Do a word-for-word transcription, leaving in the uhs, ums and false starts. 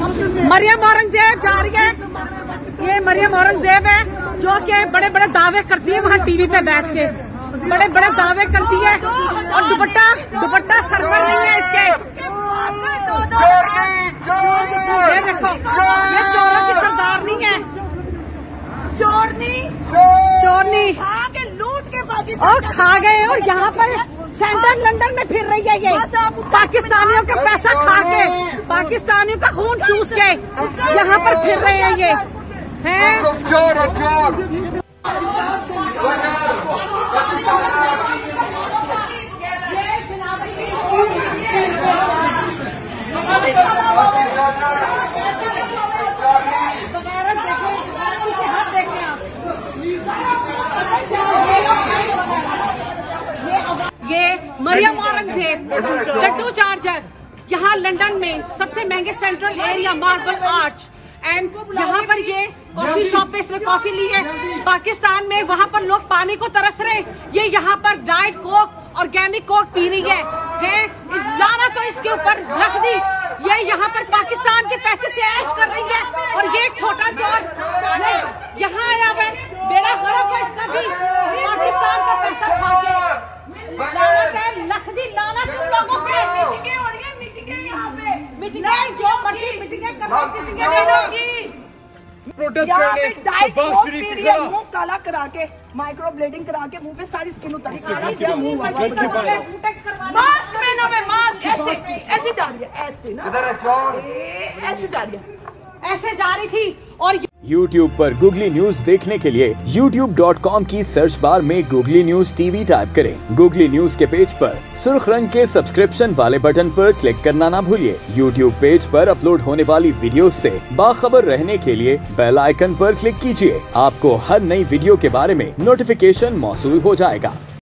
मरियम औरंगजेब जा रही है। ये मरियम औरंगजेब है जो कि बड़े बड़े दावे करती है वहाँ टीवी पे बैठ के, बड़े बड़े दावे करती है और दुपट्टा दुपट्टा सर पर नहीं है इसके। ये देखो, ये चोरों की सरदार नहीं है, चोरनी चोरनी लूट के पाकिस्तान और खा गए। और यहाँ पर सेंट्रल लंदन में फिर रही है ये पाकिस्तानियों का पैसा खा के, पाकिस्तानियों का खून चूस के यहाँ पर फिर रहे हैं ये हैं। ये मरियम औरंगजेब टट्टू चार्जर यहाँ लंदन में सबसे महंगे central area Marble Arch and यहाँ पर ये कॉफी शॉप पे इसमें कॉफी ली है। पाकिस्तान में वहाँ पर लोग पानी को तरस रहे, ये यहाँ पर डाइट कोक ऑर्गेनिक कोक पी रही है, है? लाना तो इसके ऊपर रख दी। ये यहाँ पर पाकिस्तान के पैसे से ऐश कर रही है और ये एक छोटा चोर यहाँ आया है, बेड़ा गर्क है इसका भी, पाकिस्तान का पैसा खा के। लानत है, लखदी लानत तुम लोगों पे। मीटिंगें हो रही है, मीटिंगें यहाँ पे, मीटिंगें जो मर्जी मीटिंगें कर रहे, मीटिंगें नहीं होगी। प्रोटेस्ट करने डाइट कोक पी रही है, मुंह काला करा के, माइक्रो ब्लेडिंग करा के मुंह पे सारी स्किन उतारी, मास्क पहनो में, मास्क ऐसे ऐसे जा रही है, ऐसे ना ऐसे जा रही है, ऐसे जा रही थी। और YouTube पर गूगली न्यूज देखने के लिए यूट्यूब डॉट कॉम की सर्च बार में गूगली न्यूज टीवी टाइप करें। गूगली न्यूज के पेज पर सुर्ख रंग के सब्सक्रिप्शन वाले बटन पर क्लिक करना ना भूलिए। YouTube पेज पर अपलोड होने वाली वीडियोस से बाखबर रहने के लिए बेल आइकन पर क्लिक कीजिए। आपको हर नई वीडियो के बारे में नोटिफिकेशन मौसूल हो जाएगा।